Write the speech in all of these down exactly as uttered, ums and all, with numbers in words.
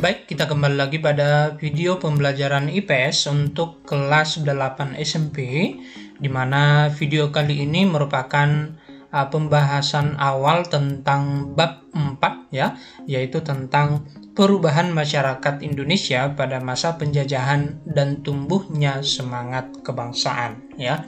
Baik, kita kembali lagi pada video pembelajaran I P S untuk kelas delapan S M P, di mana video kali ini merupakan uh, pembahasan awal tentang bab empat ya, yaitu tentang perubahan masyarakat Indonesia pada masa penjajahan dan tumbuhnya semangat kebangsaan ya.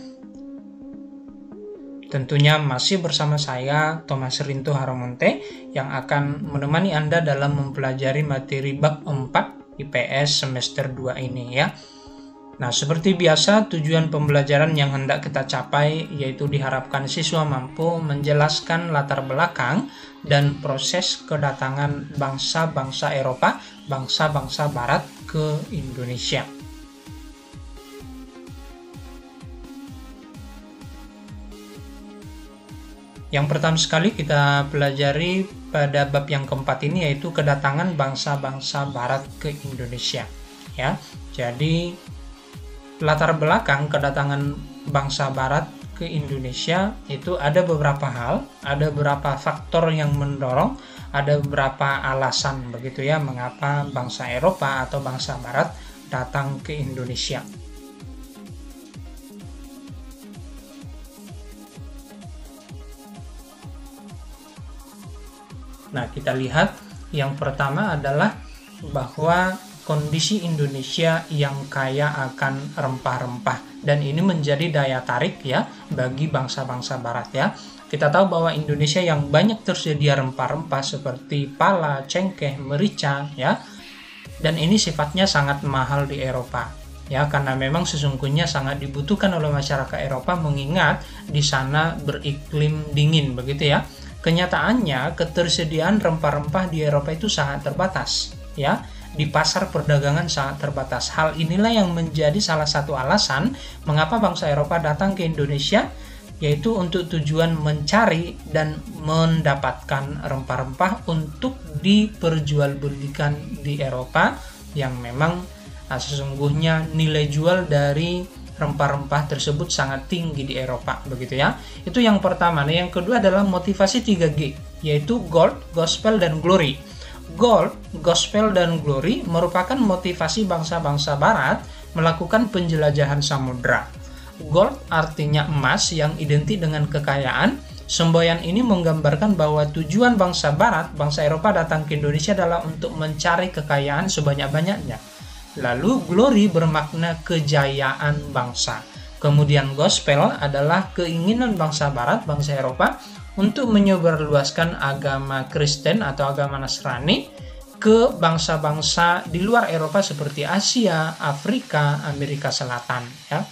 Tentunya masih bersama saya, Thomas Rinto Haramonte, yang akan menemani Anda dalam mempelajari materi bab empat I P S semester dua ini ya. Nah, seperti biasa, tujuan pembelajaran yang hendak kita capai yaitu diharapkan siswa mampu menjelaskan latar belakang dan proses kedatangan bangsa-bangsa Eropa, bangsa-bangsa Barat ke Indonesia. Yang pertama sekali kita pelajari pada bab yang keempat ini yaitu kedatangan bangsa-bangsa Barat ke Indonesia. Ya, jadi latar belakang kedatangan bangsa Barat ke Indonesia itu ada beberapa hal, ada beberapa faktor yang mendorong, ada beberapa alasan begitu ya mengapa bangsa Eropa atau bangsa Barat datang ke Indonesia. Nah, kita lihat yang pertama adalah bahwa kondisi Indonesia yang kaya akan rempah-rempah, dan ini menjadi daya tarik ya bagi bangsa-bangsa Barat ya. Kita tahu bahwa Indonesia yang banyak tersedia rempah-rempah seperti pala, cengkeh, merica ya, dan ini sifatnya sangat mahal di Eropa ya, karena memang sesungguhnya sangat dibutuhkan oleh masyarakat Eropa mengingat di sana beriklim dingin begitu ya. Kenyataannya ketersediaan rempah-rempah di Eropa itu sangat terbatas ya, di pasar perdagangan sangat terbatas. Hal inilah yang menjadi salah satu alasan mengapa bangsa Eropa datang ke Indonesia, yaitu untuk tujuan mencari dan mendapatkan rempah-rempah untuk diperjualbelikan di Eropa, yang memang nah, sesungguhnya nilai jual dari rempah-rempah tersebut sangat tinggi di Eropa begitu ya. Itu yang pertama. Nah, yang kedua adalah motivasi tiga G, yaitu gold, gospel, dan glory. Gold, gospel, dan glory merupakan motivasi bangsa-bangsa Barat melakukan penjelajahan samudra. Gold artinya emas yang identik dengan kekayaan. Semboyan ini menggambarkan bahwa tujuan bangsa Barat, bangsa Eropa datang ke Indonesia adalah untuk mencari kekayaan sebanyak-banyaknya. Lalu glory bermakna kejayaan bangsa. Kemudian gospel adalah keinginan bangsa Barat, bangsa Eropa untuk menyebarluaskan agama Kristen atau agama Nasrani ke bangsa-bangsa di luar Eropa seperti Asia, Afrika, Amerika Selatan ya.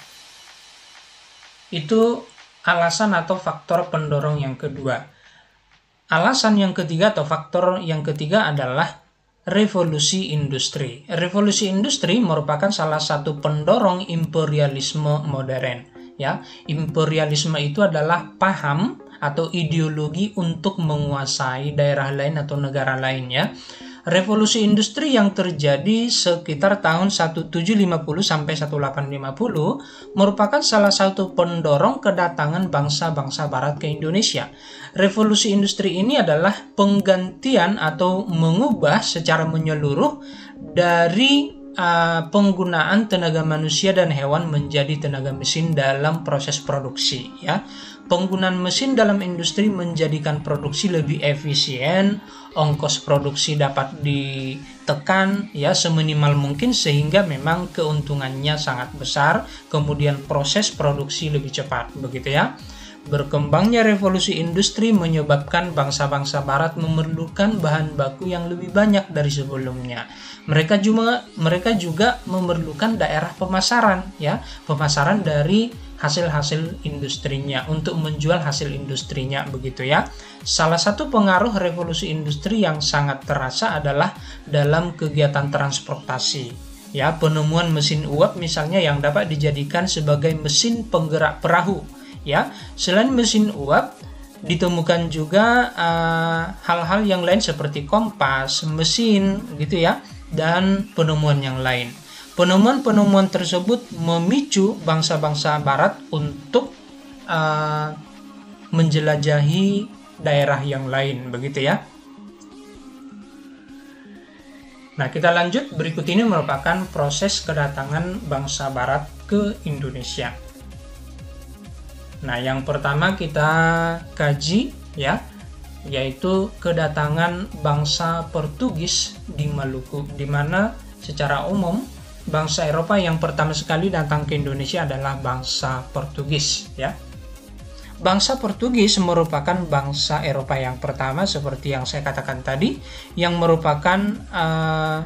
Itu alasan atau faktor pendorong yang kedua. Alasan yang ketiga atau faktor yang ketiga adalah revolusi industri. Revolusi industri merupakan salah satu pendorong imperialisme modern ya. Imperialisme itu adalah paham atau ideologi untuk menguasai daerah lain atau negara lain ya. Revolusi industri yang terjadi sekitar tahun seribu tujuh ratus lima puluh sampai seribu delapan ratus lima puluh merupakan salah satu pendorong kedatangan bangsa-bangsa Barat ke Indonesia. Revolusi industri ini adalah penggantian atau mengubah secara menyeluruh dari uh, penggunaan tenaga manusia dan hewan menjadi tenaga mesin dalam proses produksi ya. Penggunaan mesin dalam industri menjadikan produksi lebih efisien, ongkos produksi dapat ditekan ya seminimal mungkin sehingga memang keuntungannya sangat besar, kemudian proses produksi lebih cepat begitu ya. Berkembangnya revolusi industri menyebabkan bangsa-bangsa Barat memerlukan bahan baku yang lebih banyak dari sebelumnya. Mereka juga mereka juga memerlukan daerah pemasaran ya, pemasaran dari hasil-hasil industrinya untuk menjual hasil industrinya begitu ya. Salah satu pengaruh revolusi industri yang sangat terasa adalah dalam kegiatan transportasi ya, penemuan mesin uap misalnya yang dapat dijadikan sebagai mesin penggerak perahu ya. Selain mesin uap ditemukan juga hal-hal uh, yang lain seperti kompas, mesin gitu ya, dan penemuan yang lain. Penemuan-penemuan tersebut memicu bangsa-bangsa Barat untuk uh, menjelajahi daerah yang lain begitu ya. Nah, kita lanjut. Berikut ini merupakan proses kedatangan bangsa Barat ke Indonesia. Nah, yang pertama kita kaji ya, yaitu kedatangan bangsa Portugis di Maluku, di mana secara umum bangsa Eropa yang pertama sekali datang ke Indonesia adalah bangsa Portugis ya. Bangsa Portugis merupakan bangsa Eropa yang pertama seperti yang saya katakan tadi, yang merupakan uh,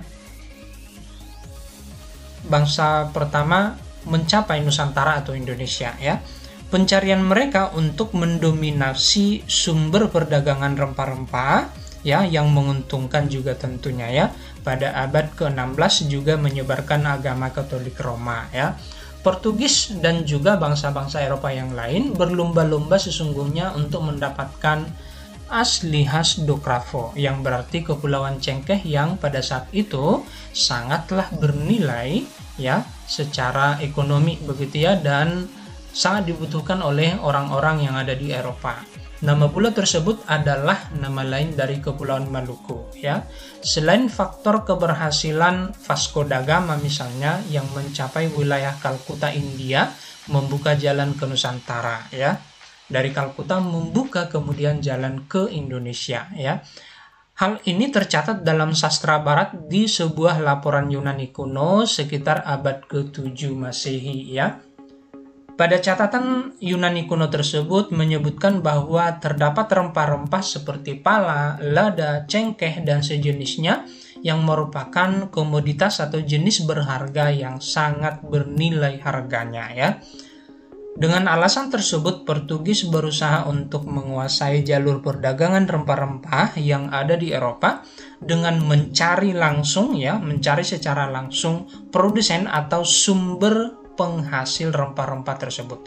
bangsa pertama mencapai Nusantara atau Indonesia ya. Pencarian mereka untuk mendominasi sumber perdagangan rempah-rempah ya, yang menguntungkan juga tentunya ya. Pada abad ke enam belas juga menyebarkan agama Katolik Roma ya. Portugis dan juga bangsa-bangsa Eropa yang lain berlomba-lomba sesungguhnya untuk mendapatkan asli khas do Cravo, yang berarti Kepulauan Cengkeh, yang pada saat itu sangatlah bernilai ya secara ekonomi begitu ya, dan sangat dibutuhkan oleh orang-orang yang ada di Eropa. Nama pulau tersebut adalah nama lain dari Kepulauan Maluku ya. Selain faktor keberhasilan Vasco da Gama misalnya yang mencapai wilayah Kalkuta India, membuka jalan ke Nusantara ya. Dari Kalkuta membuka kemudian jalan ke Indonesia ya. Hal ini tercatat dalam sastra barat di sebuah laporan Yunani kuno sekitar abad ke tujuh Masehi ya. Pada catatan Yunani kuno tersebut menyebutkan bahwa terdapat rempah-rempah seperti pala, lada, cengkeh, dan sejenisnya yang merupakan komoditas atau jenis berharga yang sangat bernilai harganya ya. Dengan alasan tersebut, Portugis berusaha untuk menguasai jalur perdagangan rempah-rempah yang ada di Eropa dengan mencari langsung ya, mencari secara langsung produsen atau sumber penghasil rempah-rempah tersebut.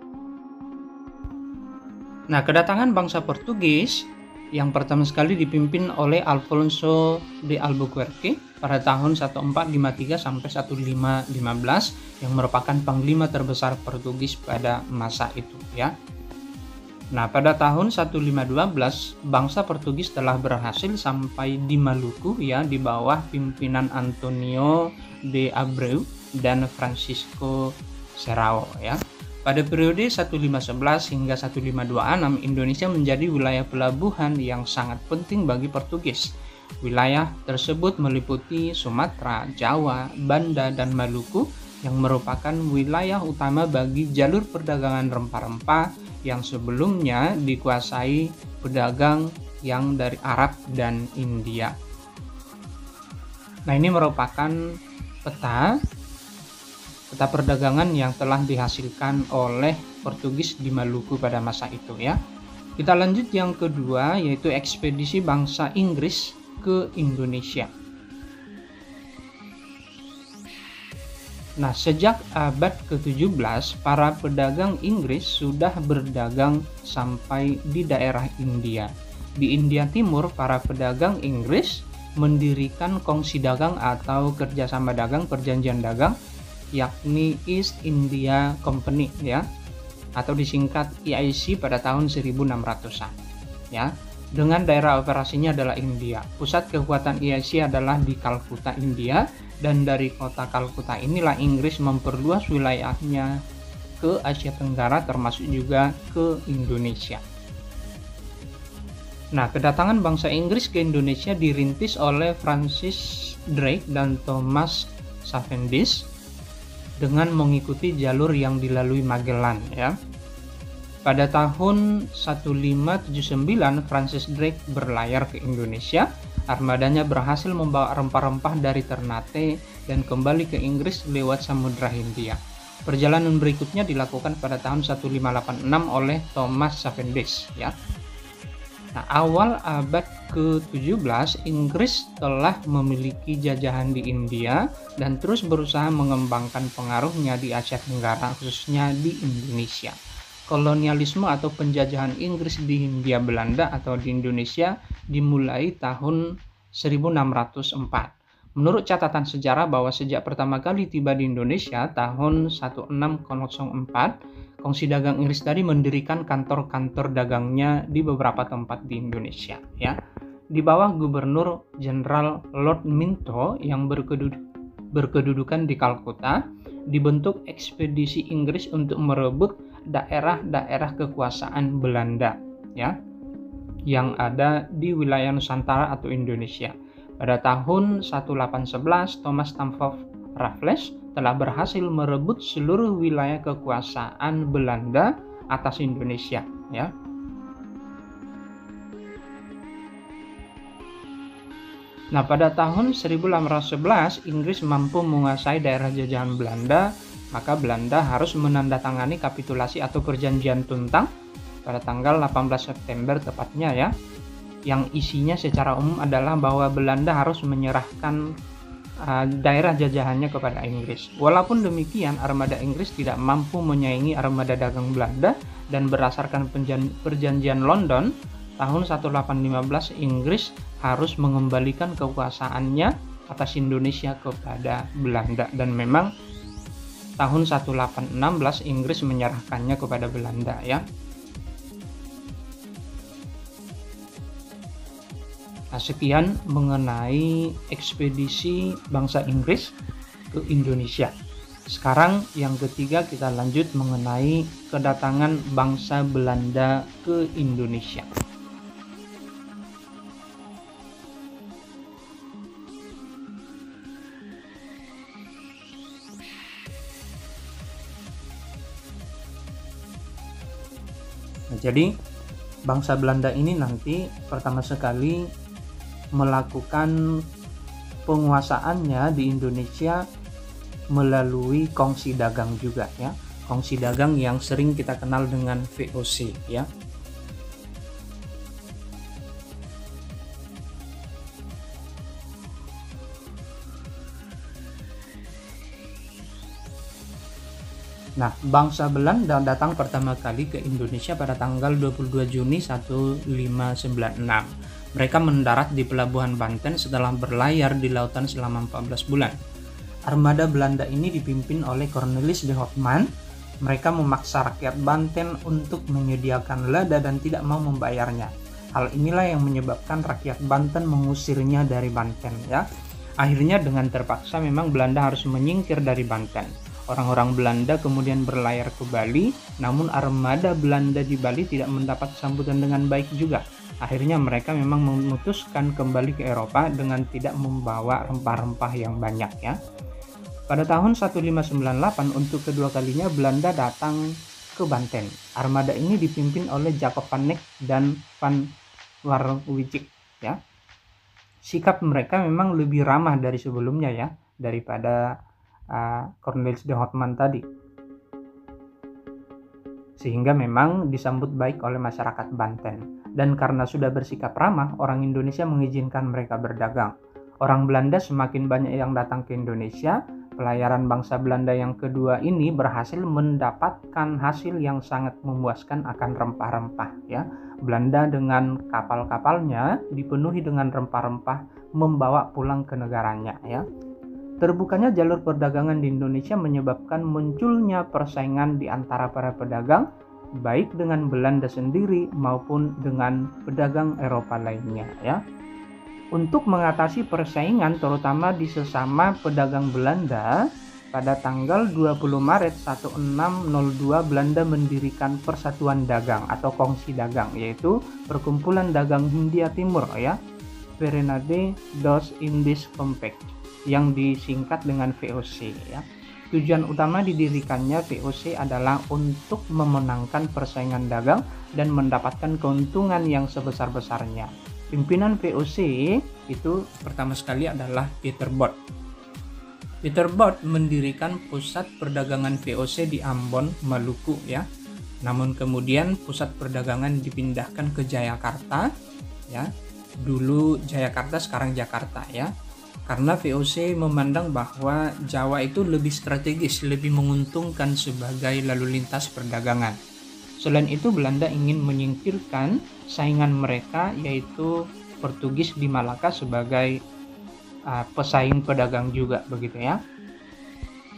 Nah, kedatangan bangsa Portugis yang pertama sekali dipimpin oleh Alfonso de Albuquerque pada tahun seribu empat ratus lima puluh tiga sampai seribu lima ratus lima belas, yang merupakan panglima terbesar Portugis pada masa itu ya. Nah, pada tahun seribu lima ratus dua belas bangsa Portugis telah berhasil sampai di Maluku ya, di bawah pimpinan Antonio de Abreu dan Francisco Serrao ya. Pada periode seribu lima ratus sebelas hingga seribu lima ratus dua puluh enam, Indonesia menjadi wilayah pelabuhan yang sangat penting bagi Portugis. Wilayah tersebut meliputi Sumatera, Jawa, Banda, dan Maluku yang merupakan wilayah utama bagi jalur perdagangan rempah-rempah yang sebelumnya dikuasai pedagang yang dari Arab dan India. Nah, ini merupakan peta peta perdagangan yang telah dihasilkan oleh Portugis di Maluku pada masa itu ya. Kita lanjut yang kedua, yaitu ekspedisi bangsa Inggris ke Indonesia. Nah, sejak abad ke tujuh belas, para pedagang Inggris sudah berdagang sampai di daerah India. Di India Timur, para pedagang Inggris mendirikan kongsi dagang atau kerjasama dagang, perjanjian dagang, yakni East India Company ya, atau disingkat E I C pada tahun seribu enam ratusan ya. Dengan daerah operasinya adalah India. Pusat kekuatan E I C adalah di Kalkuta, India, dan dari kota Kalkuta inilah Inggris memperluas wilayahnya ke Asia Tenggara termasuk juga ke Indonesia. Nah, kedatangan bangsa Inggris ke Indonesia dirintis oleh Francis Drake dan Thomas Cavendish dengan mengikuti jalur yang dilalui Magellan ya. Pada tahun seribu lima ratus tujuh puluh sembilan, Francis Drake berlayar ke Indonesia. Armadanya berhasil membawa rempah-rempah dari Ternate dan kembali ke Inggris lewat Samudra Hindia. Perjalanan berikutnya dilakukan pada tahun seribu lima ratus delapan puluh enam oleh Thomas Cavendish ya. Nah, awal abad ke tujuh belas, Inggris telah memiliki jajahan di India dan terus berusaha mengembangkan pengaruhnya di Asia Tenggara, khususnya di Indonesia. Kolonialisme atau penjajahan Inggris di Hindia Belanda atau di Indonesia dimulai tahun seribu enam ratus empat. Menurut catatan sejarah bahwa sejak pertama kali tiba di Indonesia tahun seribu enam ratus empat, kongsi dagang Inggris tadi mendirikan kantor-kantor dagangnya di beberapa tempat di Indonesia ya. di bawah Gubernur Jenderal Lord Minto yang berkeduduk, berkedudukan di Kalkuta, dibentuk ekspedisi Inggris untuk merebut daerah-daerah kekuasaan Belanda, ya, yang ada di wilayah Nusantara atau Indonesia. Pada tahun seribu delapan ratus sebelas, Thomas Stamford Raffles telah berhasil merebut seluruh wilayah kekuasaan Belanda atas Indonesia, ya. Nah, pada tahun seribu delapan ratus sebelas Inggris mampu menguasai daerah jajahan Belanda, maka Belanda harus menandatangani kapitulasi atau perjanjian Tuntang pada tanggal delapan belas September tepatnya, ya, yang isinya secara umum adalah bahwa Belanda harus menyerahkan Uh, daerah jajahannya kepada Inggris. Walaupun demikian, armada Inggris tidak mampu menyaingi armada dagang Belanda, dan berdasarkan perjanjian London tahun seribu delapan ratus lima belas, Inggris harus mengembalikan kekuasaannya atas Indonesia kepada Belanda, dan memang tahun seribu delapan ratus enam belas Inggris menyerahkannya kepada Belanda, ya. Nah, sekian mengenai ekspedisi bangsa Inggris ke Indonesia. Sekarang yang ketiga kita lanjut mengenai kedatangan bangsa Belanda ke Indonesia. Nah, jadi bangsa Belanda ini nanti pertama sekali melakukan penguasaannya di Indonesia melalui kongsi dagang juga, ya. Kongsi dagang yang sering kita kenal dengan V O C, ya. Nah, bangsa Belanda datang pertama kali ke Indonesia pada tanggal dua puluh dua Juni seribu lima ratus sembilan puluh enam. Mereka mendarat di Pelabuhan Banten setelah berlayar di lautan selama empat belas bulan. Armada Belanda ini dipimpin oleh Cornelis de Houtman. Mereka memaksa rakyat Banten untuk menyediakan lada dan tidak mau membayarnya. Hal inilah yang menyebabkan rakyat Banten mengusirnya dari Banten, ya. Akhirnya dengan terpaksa memang Belanda harus menyingkir dari Banten. Orang-orang Belanda kemudian berlayar ke Bali, namun armada Belanda di Bali tidak mendapat sambutan dengan baik juga. Akhirnya mereka memang memutuskan kembali ke Eropa dengan tidak membawa rempah-rempah yang banyak, ya. Pada tahun seribu lima ratus sembilan puluh delapan untuk kedua kalinya Belanda datang ke Banten. Armada ini dipimpin oleh Jacob van Eyck dan Van Warwijck, ya. Sikap mereka memang lebih ramah dari sebelumnya, ya, daripada uh, Cornelis de Houtman tadi. Sehingga memang disambut baik oleh masyarakat Banten. Dan karena sudah bersikap ramah, orang Indonesia mengizinkan mereka berdagang. Orang Belanda semakin banyak yang datang ke Indonesia. Pelayaran bangsa Belanda yang kedua ini berhasil mendapatkan hasil yang sangat memuaskan akan rempah-rempah, ya. Belanda dengan kapal-kapalnya dipenuhi dengan rempah-rempah membawa pulang ke negaranya, ya. Terbukanya jalur perdagangan di Indonesia menyebabkan munculnya persaingan di antara para pedagang, baik dengan Belanda sendiri maupun dengan pedagang Eropa lainnya, ya. Untuk mengatasi persaingan terutama di sesama pedagang Belanda, pada tanggal dua puluh Maret seribu enam ratus dua Belanda mendirikan Persatuan Dagang atau Kongsi Dagang, yaitu Perkumpulan Dagang Hindia Timur, ya, Verenade dos Indies Compact, yang disingkat dengan V O C, ya. Tujuan utama didirikannya V O C adalah untuk memenangkan persaingan dagang dan mendapatkan keuntungan yang sebesar-besarnya. Pimpinan V O C itu pertama sekali adalah Peter Both. Peter Both mendirikan pusat perdagangan V O C di Ambon, Maluku, ya. Namun kemudian pusat perdagangan dipindahkan ke Jayakarta, ya. Dulu Jayakarta, sekarang Jakarta, ya. Karena V O C memandang bahwa Jawa itu lebih strategis, lebih menguntungkan sebagai lalu lintas perdagangan. Selain itu, Belanda ingin menyingkirkan saingan mereka, yaitu Portugis di Malaka sebagai uh, pesaing pedagang juga, begitu, ya.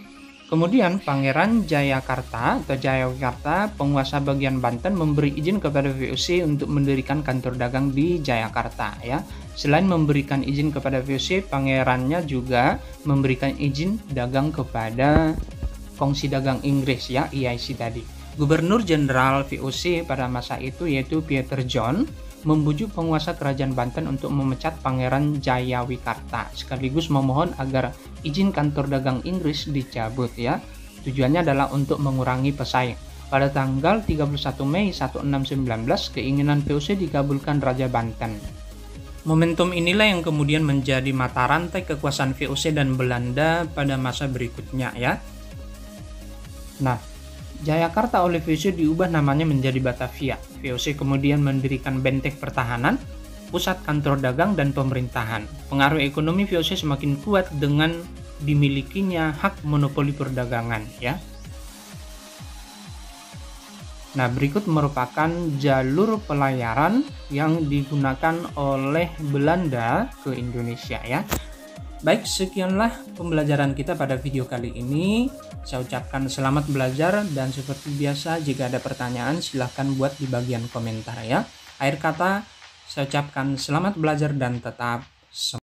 Kemudian Pangeran Jayakarta atau Jayakarta, penguasa bagian Banten, memberi izin kepada V O C untuk mendirikan kantor dagang di Jayakarta ya. Selain memberikan izin kepada V O C, pangerannya juga memberikan izin dagang kepada Kongsi Dagang Inggris ya, E I C tadi. Gubernur Jenderal V O C pada masa itu yaitu Peter John membujuk penguasa kerajaan Banten untuk memecat Pangeran Jayawikarta sekaligus memohon agar izin kantor dagang Inggris dicabut ya. Tujuannya adalah untuk mengurangi pesaing. Pada tanggal tiga puluh satu Mei seribu enam ratus sembilan belas, keinginan V O C dikabulkan Raja Banten. Momentum inilah yang kemudian menjadi mata rantai kekuasaan V O C dan Belanda pada masa berikutnya ya. Nah, Jayakarta oleh V O C diubah namanya menjadi Batavia. V O C kemudian mendirikan benteng pertahanan, pusat kantor dagang dan pemerintahan. Pengaruh ekonomi V O C semakin kuat dengan dimilikinya hak monopoli perdagangan ya. Nah, berikut merupakan jalur pelayaran yang digunakan oleh Belanda ke Indonesia ya. Baik, sekianlah pembelajaran kita pada video kali ini. Saya ucapkan selamat belajar dan seperti biasa jika ada pertanyaan silahkan buat di bagian komentar ya. Akhir kata, saya ucapkan selamat belajar dan tetap semangat.